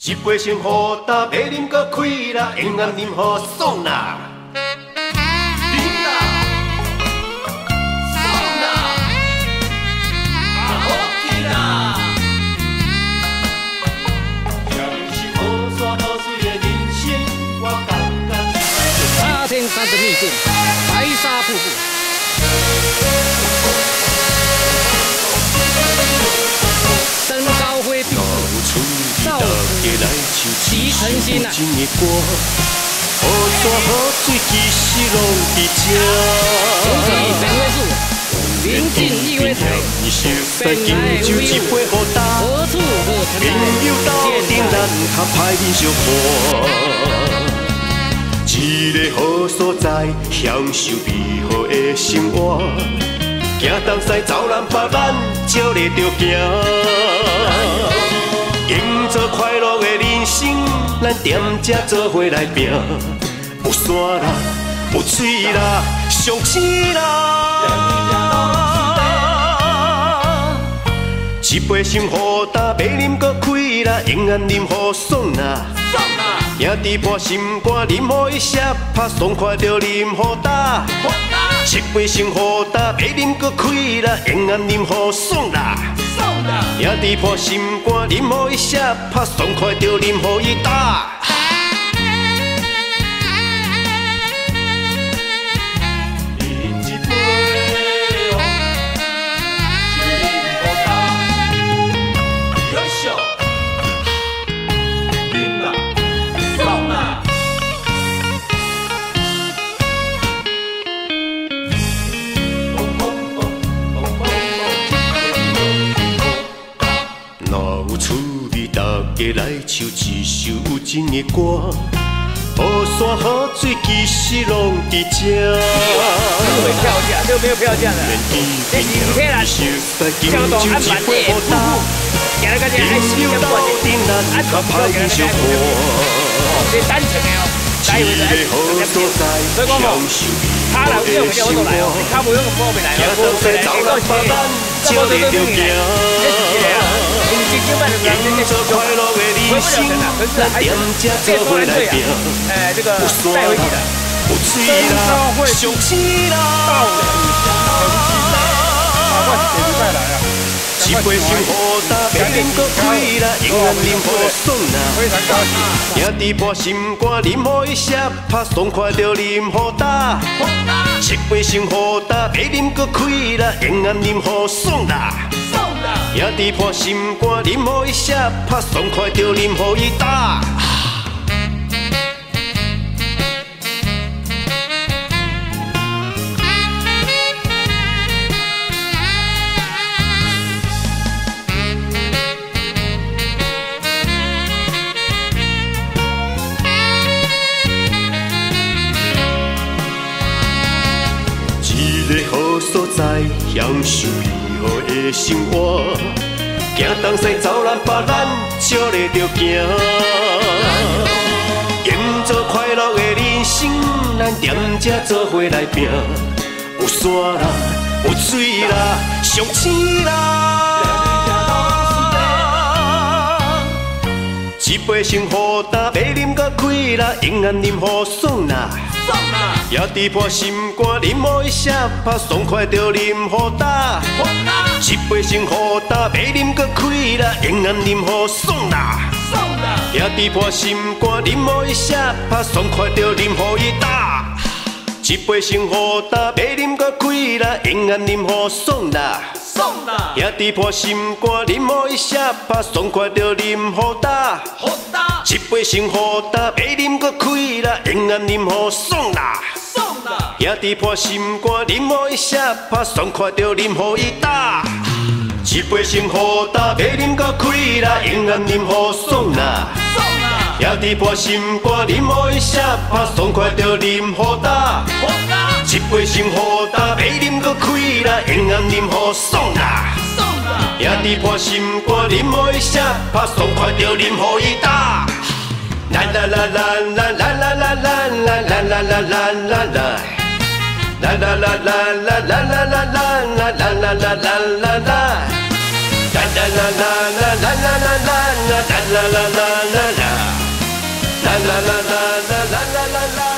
一杯先好打，要啉搁开啦，永远啉好爽啦。啉啦，爽啦，好去啦。这是好山好水的人生，我感觉是。 8天3的秘境，白沙瀑布。 登高挥笔，少时齐诚心啊！ 好山好水其实拢伫这。 主体本位数，临近意味台，本来无一物，何处可存在？ 点咱较歹面相看。一个好所在，享受美好的生活。 行东西走南北，咱照咧着行，营造快乐的人生，咱踮遮做伙来拼。有山啦，有水啦，上青啦。一杯先好打，要啉搁开啦，永远啉好爽啦。兄弟伴心肝，啉好一下，拍爽快着啉好打。 一杯先好打，要啉搁开啦，永远啉好爽啦。兄弟伴心肝，啉好一下，拍爽快着啉好伊打。饮一杯哦，就啉好打，有笑，啉啦，爽啦。 若有趣味，大家来唱一首有情的歌。好山好水其实拢伫这。 入会票价就没有票价了。这是天然交通安排的瀑布，行了个这爱死个半天，安全不够行了个这单程的哦，来回来所以讲哦，他来有用我都来哦，他无用我未来哦，我未来结果是，这我都都明年，这是的啊。 营造快乐的人生，咱踮遮做伙来拼。这个带回去的，有水啦，上青啦。一杯先好打，要啉搁开啦，永远啉好爽啦。 非常高兴。 兄弟伴心肝，啉好一下，拍爽快着啉好打。一杯先好打，要啉搁开啦，永远啉好爽啦。 兄弟伴心肝，啉好一下，拍爽快着啉好伊打。一个好所在，享受美好的生活。 行东西走南北，咱照咧着行，营造快乐的人生，咱踮遮做伙来拼。有山啦，有水啦，上青啦。一杯先好打，要啉搁开啦，永远啉好爽啦。 兄弟伴心肝，啉好一下，拍爽快着啉好打。一杯先好打，要啉搁开啦，永远啉好爽啦。兄弟伴心肝，啉好一下，拍爽快着啉好伊打。一杯先好打，要啉搁开啦，永远啉好爽啦。兄弟伴心肝，啉好一下，拍爽快着啉好打。 一杯先好打，要啉搁开啦，永远啉好爽啦。兄弟伴心肝，啉好一下，拍爽快着啉好伊打。一杯先好打，要啉搁开啦，永远啉好爽啦。兄弟伴心肝，啉好一下，拍爽快着啉好打。一杯先好打，要啉搁开啦，永远啉好爽啦。兄弟伴心肝，啉好一下，拍爽快着啉好伊打。 啦啦啦啦啦啦啦啦啦啦啦啦啦啦啦啦，啦啦啦啦啦啦啦啦啦啦啦啦啦啦啦啦。啦啦啦啦啦啦啦啦啦啦啦啦啦啦。 啦啦啦啦啦啦啦啦。